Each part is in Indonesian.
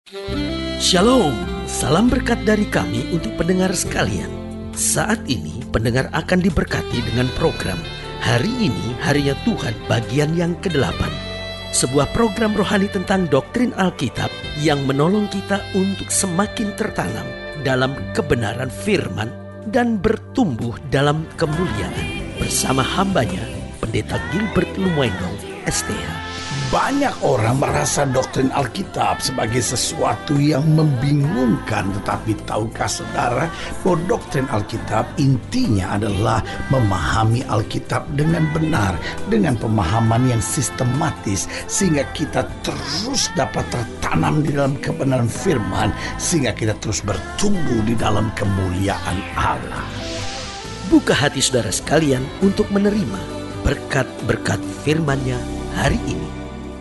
Shalom, salam berkat dari kami untuk pendengar sekalian. Saat ini pendengar akan diberkati dengan program Hari Ini Harinya Tuhan bagian yang ke-8. Sebuah program rohani tentang doktrin Alkitab yang menolong kita untuk semakin tertanam dalam kebenaran firman dan bertumbuh dalam kemuliaan. Bersama hambanya, Pendeta Gilbert Lumoino, STH. Banyak orang merasa doktrin Alkitab sebagai sesuatu yang membingungkan. Tetapi tahukah saudara bahwa doktrin Alkitab intinya adalah memahami Alkitab dengan benar, dengan pemahaman yang sistematis, sehingga kita terus dapat tertanam di dalam kebenaran firman, sehingga kita terus bertumbuh di dalam kemuliaan Allah. Buka hati saudara sekalian untuk menerima berkat-berkat firman-Nya hari ini.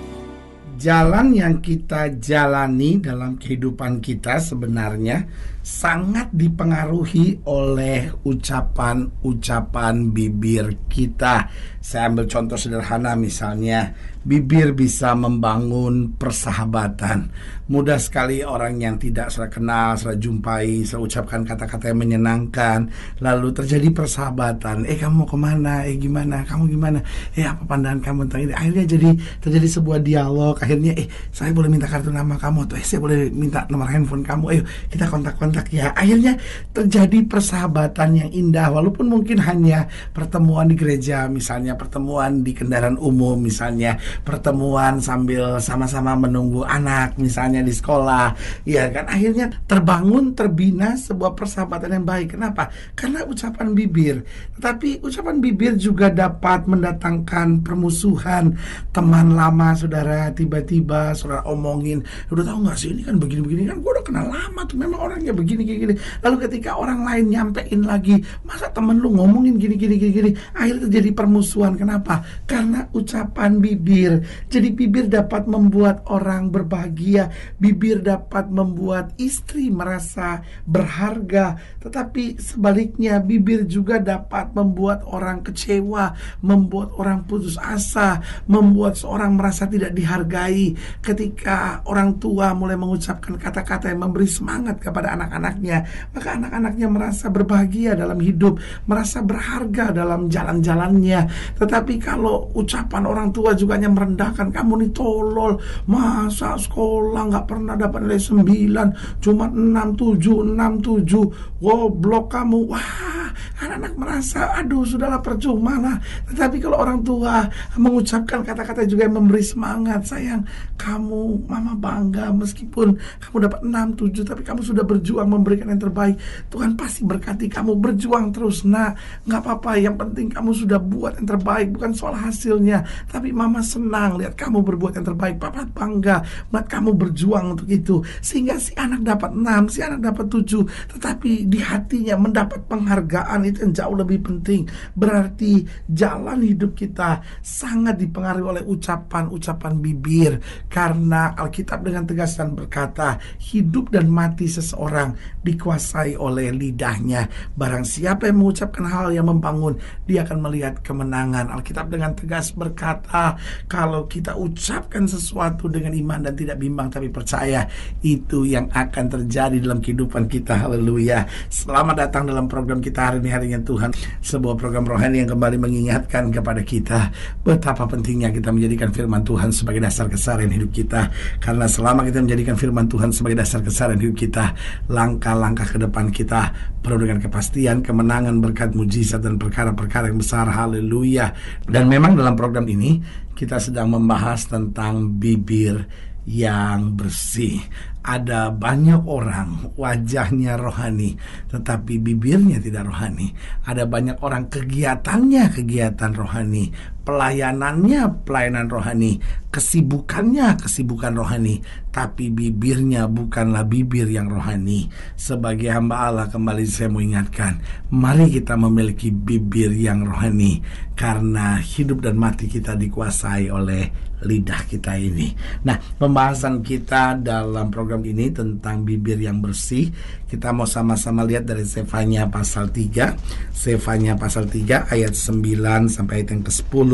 Jalan yang kita jalani dalam kehidupan kita sebenarnya sangat dipengaruhi oleh ucapan-ucapan bibir kita. Saya ambil contoh sederhana, misalnya bibir bisa membangun persahabatan. Mudah sekali orang yang tidak saya kenal, saya jumpai, saya ucapkan kata-kata yang menyenangkan, lalu terjadi persahabatan. Kamu mau kemana? Gimana? Kamu gimana? Apa pandangan kamu tentang ini? Akhirnya terjadi sebuah dialog. Akhirnya saya boleh minta kartu nama kamu, atau saya boleh minta nomor handphone kamu. Ayo kita kontak-kontak ya. Akhirnya terjadi persahabatan yang indah, walaupun mungkin hanya pertemuan di gereja, misalnya pertemuan di kendaraan umum, misalnya pertemuan sambil sama-sama menunggu anak, misalnya di sekolah, ya kan. Akhirnya terbina sebuah persahabatan yang baik. Kenapa? Karena ucapan bibir. Tetapi ucapan bibir juga dapat mendatangkan permusuhan. Teman lama saudara tiba-tiba saudara omongin, udah tahu nggak sih ini kan begini-begini, kan gue udah kenal lama tuh, memang orangnya begini. Lalu ketika orang lain nyampein lagi, masa temen lu ngomongin gini, akhirnya terjadi permusuhan. Kenapa? Karena ucapan bibir. Jadi bibir dapat membuat orang berbahagia, bibir dapat membuat istri merasa berharga, tetapi sebaliknya bibir juga dapat membuat orang kecewa, membuat orang putus asa, membuat seorang merasa tidak dihargai. Ketika orang tua mulai mengucapkan kata-kata yang memberi semangat kepada anak-anaknya, maka anak-anaknya merasa berbahagia dalam hidup, merasa berharga dalam jalan-jalannya. Tetapi kalau ucapan orang tua juga hanya merendahkan, kamu nih tolol, masa sekolah nggak pernah dapat nilai 9, cuma 67, goblok kamu. Wah, anak-anak merasa aduh sudahlah percuma lah. Tetapi kalau orang tua mengucapkan kata-kata juga yang memberi semangat, sayang kamu, mama bangga meskipun kamu dapat 6, 7, tapi kamu sudah berjuang memberikan yang terbaik. Tuhan pasti berkati kamu, berjuang terus nak, nggak apa-apa, yang penting kamu sudah buat yang terbaik, bukan soal hasilnya, tapi mama senang lihat kamu berbuat yang terbaik, papa bangga melihat kamu berjuang untuk itu. Sehingga si anak dapat 6, si anak dapat 7, tetapi di hatinya mendapat penghargaan, itu yang jauh lebih penting. Berarti jalan hidup kita sangat dipengaruhi oleh ucapan-ucapan bibir, karena Alkitab dengan tegas dan berkata, hidup dan mati seseorang dikuasai oleh lidahnya. Barang siapa yang mengucapkan hal yang membangun, dia akan melihat kemenangan. Alkitab dengan tegas berkata, kalau kita ucapkan sesuatu dengan iman dan tidak bimbang tapi percaya, itu yang akan terjadi dalam kehidupan kita. Haleluya. Selamat datang dalam program kita Hari Ini Harinya Tuhan, sebuah program rohani yang kembali mengingatkan kepada kita betapa pentingnya kita menjadikan firman Tuhan sebagai dasar keseharian hidup kita. Karena selama kita menjadikan firman Tuhan sebagai dasar keseharian hidup kita, langkah-langkah ke depan kita penuh dengan kepastian, kemenangan, berkat, mujizat, dan perkara-perkara yang besar. Haleluya. Dan memang dalam program ini kita sedang membahas tentang bibir yang bersih. Ada banyak orang wajahnya rohani, tetapi bibirnya tidak rohani. Ada banyak orang kegiatannya kegiatan rohani, pelayanannya pelayanan rohani, kesibukannya kesibukan rohani, tapi bibirnya bukanlah bibir yang rohani. Sebagai hamba Allah, kembali saya mau ingatkan, mari kita memiliki bibir yang rohani, karena hidup dan mati kita dikuasai oleh lidah kita ini. Nah, pembahasan kita dalam program ini tentang bibir yang bersih. Kita mau sama-sama lihat dari Sefanya pasal 3. Sefanya pasal 3 ayat 9 sampai ayat yang ke-10.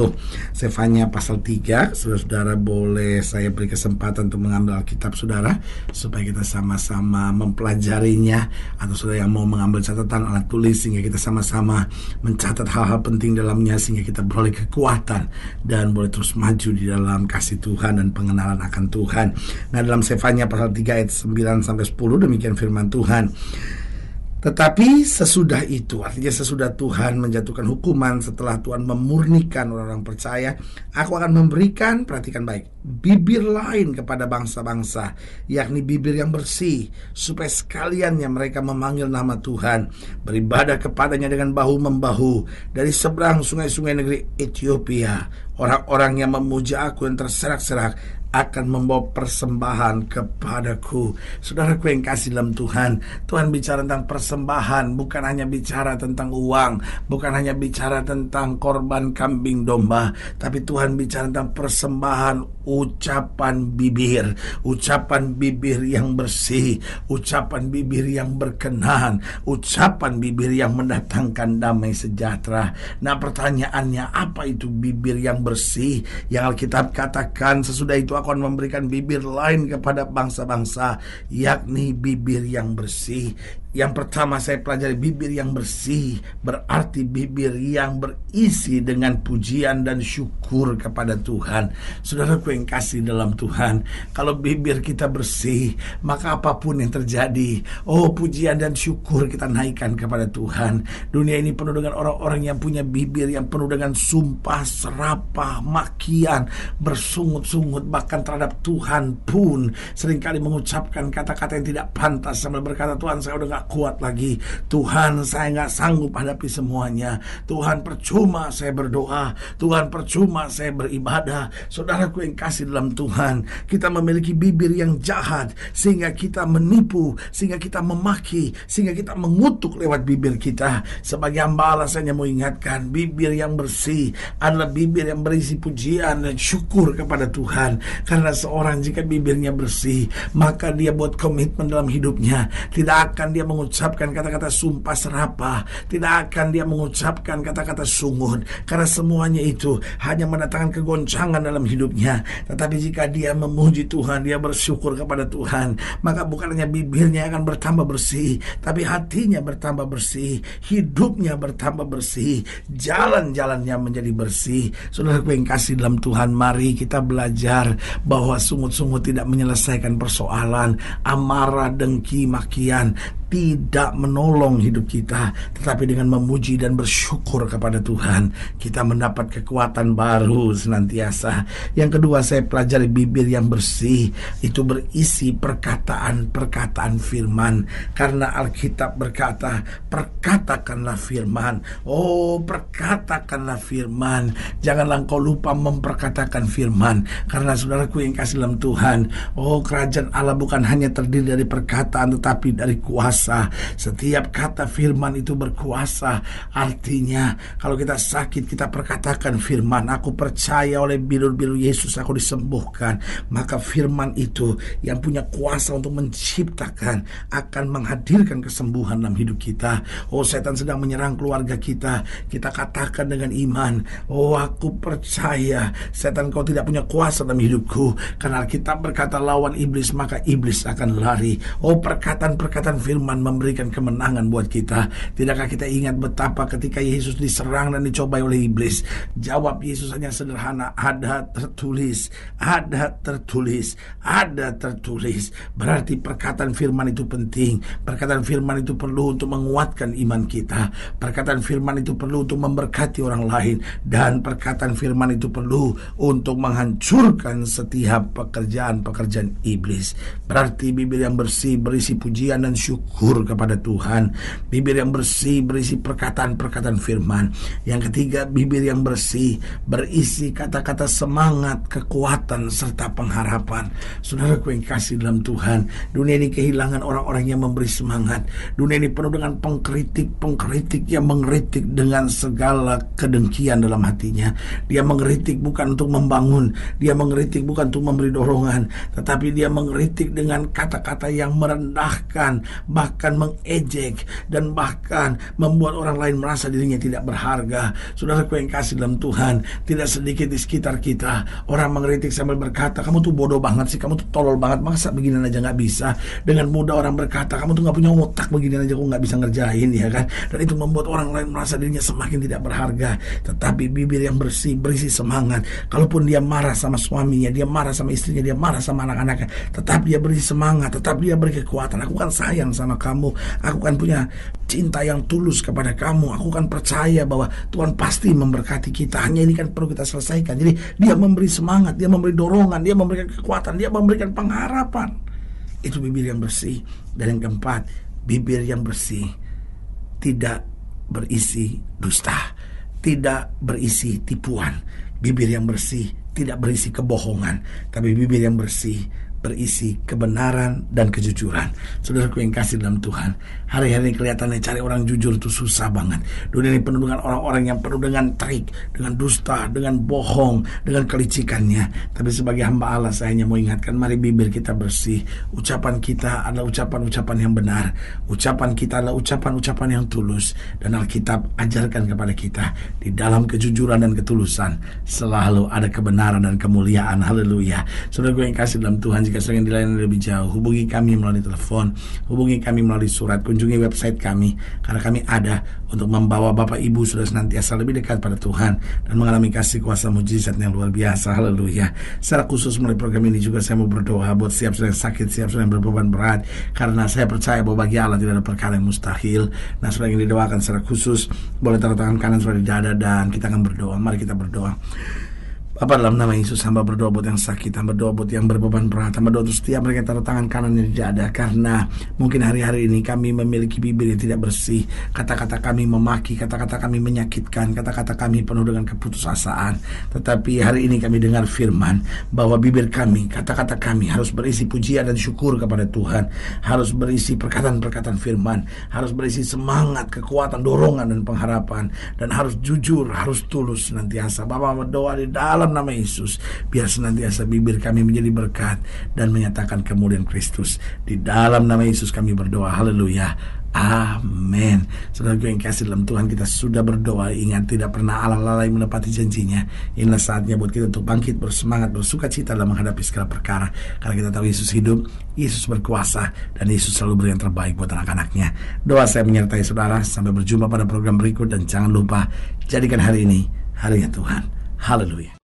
Sefanya pasal 3. Saudara-saudara boleh saya beri kesempatan untuk mengambil Alkitab saudara, supaya kita sama-sama mempelajarinya. Atau saudara yang mau mengambil catatan alat tulis, sehingga kita sama-sama mencatat hal-hal penting dalamnya, sehingga kita beroleh kekuatan dan boleh terus maju di dalam kasih Tuhan dan pengenalan akan Tuhan. Nah, dalam Sefanya pasal 3 ayat 9-10 demikian firman Tuhan. Tetapi sesudah itu, artinya sesudah Tuhan menjatuhkan hukuman, setelah Tuhan memurnikan orang-orang percaya, aku akan memberikan, perhatikan baik, bibir lain kepada bangsa-bangsa, yakni bibir yang bersih, supaya sekaliannya mereka memanggil nama Tuhan, beribadah kepadanya dengan bahu-membahu. Dari seberang sungai-sungai negeri Ethiopia, orang-orang yang memuja aku yang terserak-serak akan membawa persembahan kepadaku. Saudaraku yang kasih dalam Tuhan, Tuhan bicara tentang persembahan, bukan hanya bicara tentang uang, bukan hanya bicara tentang korban kambing domba, tapi Tuhan bicara tentang persembahan ucapan bibir yang bersih, ucapan bibir yang berkenan, ucapan bibir yang mendatangkan damai sejahtera. Nah, pertanyaannya, apa itu bibir yang bersih? Yang Alkitab katakan, sesudah itu akan memberikan bibir lain kepada bangsa-bangsa, yakni bibir yang bersih. Yang pertama saya pelajari, bibir yang bersih berarti bibir yang berisi dengan pujian dan syukur kepada Tuhan. Saudaraku yang kasih dalam Tuhan, kalau bibir kita bersih, maka apapun yang terjadi, pujian dan syukur kita naikkan kepada Tuhan. Dunia ini penuh dengan orang-orang yang punya bibir yang penuh dengan sumpah serapah, makian, bersungut-sungut, bahkan terhadap Tuhan pun seringkali mengucapkan kata-kata yang tidak pantas, sambil berkata, Tuhan, saya udah gak kuat lagi, Tuhan, saya gak sanggup hadapi semuanya, Tuhan, percuma saya berdoa, Tuhan, percuma saya beribadah. Saudaraku yang kasih dalam Tuhan, kita memiliki bibir yang jahat, sehingga kita menipu, sehingga kita memaki, sehingga kita mengutuk lewat bibir kita. Sebagai hamba Allah, saya mau ingatkan, bibir yang bersih adalah bibir yang berisi pujian dan syukur kepada Tuhan. Karena seorang jika bibirnya bersih, maka dia buat komitmen dalam hidupnya. Tidak akan dia mengucapkan kata-kata sumpah serapah, tidak akan dia mengucapkan kata-kata sungut, karena semuanya itu hanya mendatangkan kegoncangan dalam hidupnya. Tetapi jika dia memuji Tuhan, dia bersyukur kepada Tuhan, maka bukan hanya bibirnya akan bertambah bersih, tapi hatinya bertambah bersih, hidupnya bertambah bersih, jalan-jalannya menjadi bersih. Saudara yang kasih dalam Tuhan, mari kita belajar bahwa sungut-sungut tidak menyelesaikan persoalan, amarah, dengki, makian tidak menolong hidup kita. Tetapi dengan memuji dan bersyukur kepada Tuhan, kita mendapat kekuatan baru senantiasa. Yang kedua, saya pelajari bibir yang bersih itu berisi perkataan-perkataan firman. Karena Alkitab berkata, perkatakanlah firman. Perkatakanlah firman. Janganlah engkau lupa memperkatakan firman. Karena saudaraku yang kasih dalam Tuhan, kerajaan Allah bukan hanya terdiri dari perkataan, tetapi dari kuasa. Setiap kata firman itu berkuasa. Artinya kalau kita sakit, kita perkatakan firman, aku percaya oleh bilur-bilur Yesus aku disembuhkan. Maka firman itu yang punya kuasa untuk menciptakan, akan menghadirkan kesembuhan dalam hidup kita. Setan sedang menyerang keluarga kita, kita katakan dengan iman, aku percaya setan, kau tidak punya kuasa dalam hidupku. Karena Alkitab berkata, lawan iblis maka iblis akan lari. Perkataan-perkataan firman memberikan kemenangan buat kita. Tidakkah kita ingat betapa ketika Yesus diserang dan dicobai oleh iblis, jawab Yesus hanya sederhana, ada tertulis, ada tertulis, ada tertulis. Berarti perkataan firman itu penting. Perkataan firman itu perlu untuk menguatkan iman kita. Perkataan firman itu perlu untuk memberkati orang lain. Dan perkataan firman itu perlu untuk menghancurkan setiap pekerjaan-pekerjaan iblis. Berarti bibir yang bersih berisi pujian dan syukur kepada Tuhan. Bibir yang bersih berisi perkataan-perkataan firman. Yang ketiga, bibir yang bersih berisi kata-kata semangat, kekuatan, serta pengharapan. Saudaraku yang kasih dalam Tuhan, dunia ini kehilangan orang-orang yang memberi semangat. Dunia ini penuh dengan pengkritik yang mengkritik dengan segala kedengkian dalam hatinya. Dia mengkritik bukan untuk membangun, dia mengkritik bukan untuk memberi dorongan, tetapi dia mengkritik dengan kata-kata yang merendahkan, bahkan mengejek, dan bahkan membuat orang lain merasa dirinya tidak berharga. Saudaraku yang kasih dalam Tuhan, tidak sedikit di sekitar kita orang mengkritik sambil berkata, kamu tuh bodoh banget sih, kamu tuh tolol banget, masa beginian aja nggak bisa. Dengan mudah orang berkata, kamu tuh nggak punya otak, beginian aja kok nggak bisa ngerjain, ya kan? Dan itu membuat orang lain merasa dirinya semakin tidak berharga. Tetapi bibir yang bersih, berisi semangat. Kalaupun dia marah sama suaminya, dia marah sama istrinya, dia marah sama anak-anaknya, tetap dia beri semangat, tetap dia beri kekuatan. Aku kan sayang sama kamu, aku kan punya cinta yang tulus kepada kamu, aku kan percaya bahwa Tuhan pasti memberkati kita. Hanya ini kan perlu kita selesaikan. Jadi dia memberi semangat, dia memberi dorongan, dia memberikan kekuatan, dia memberikan pengharapan. Itu bibir yang bersih. Dan yang keempat, bibir yang bersih tidak berisi dusta, tidak berisi tipuan. Bibir yang bersih tidak berisi kebohongan, tapi bibir yang bersih berisi kebenaran dan kejujuran. Saudaraku yang kasih dalam Tuhan, hari-hari ini kelihatannya cari orang jujur itu susah banget. Dunia ini penuh dengan orang-orang yang penuh dengan trik, dengan dusta, dengan bohong, dengan kelicikannya. Tapi sebagai hamba Allah, saya hanya mau ingatkan, mari bibir kita bersih. Ucapan kita adalah ucapan-ucapan yang benar. Ucapan kita adalah ucapan-ucapan yang tulus. Dan Alkitab ajarkan kepada kita, di dalam kejujuran dan ketulusan selalu ada kebenaran dan kemuliaan. Haleluya. Saudaraku yang kasih dalam Tuhan, jika ingin dilayani lebih jauh, hubungi kami melalui telepon, hubungi kami melalui surat, kunjungi website kami, karena kami ada untuk membawa Bapak Ibu sudah senantiasa lebih dekat pada Tuhan dan mengalami kasih kuasa mujizat yang luar biasa. Haleluya. Secara khusus melalui program ini juga saya mau berdoa buat siap sudah yang sakit, siap sudah yang berbeban berat, karena saya percaya bahwa bagi Allah tidak ada perkara yang mustahil. Nah, sudah yang didoakan secara khusus, boleh taruh tangan kanan sudah di dada dan kita akan berdoa. Mari kita berdoa. Bapa, dalam nama Yesus, hamba berdoa buat yang sakit, hamba berdoa buat yang berbeban berat, hamba berdoa untuk setiap mereka taruh tangan kanannya di dada, karena mungkin hari-hari ini kami memiliki bibir yang tidak bersih. Kata-kata kami memaki, kata-kata kami menyakitkan, kata-kata kami penuh dengan keputusasaan. Tetapi hari ini kami dengar firman bahwa bibir kami, kata-kata kami harus berisi pujian dan syukur kepada Tuhan, harus berisi perkataan-perkataan firman, harus berisi semangat, kekuatan, dorongan dan pengharapan, dan harus jujur, harus tulus senantiasa. Bapa berdoa di dalam nama Yesus, biar senantiasa bibir kami menjadi berkat dan menyatakan kemuliaan Kristus. Di dalam nama Yesus kami berdoa. Haleluya. Amin. Saudara yang kasih dalam Tuhan, kita sudah berdoa. Ingat, tidak pernah Allah lalai menepati janjinya. Inilah saatnya buat kita untuk bangkit, bersemangat, bersuka cita dalam menghadapi segala perkara, karena kita tahu Yesus hidup, Yesus berkuasa, dan Yesus selalu beri yang terbaik buat anak-anaknya. Doa saya menyertai saudara. Sampai berjumpa pada program berikut, dan jangan lupa jadikan hari ini harinya Tuhan. Haleluya.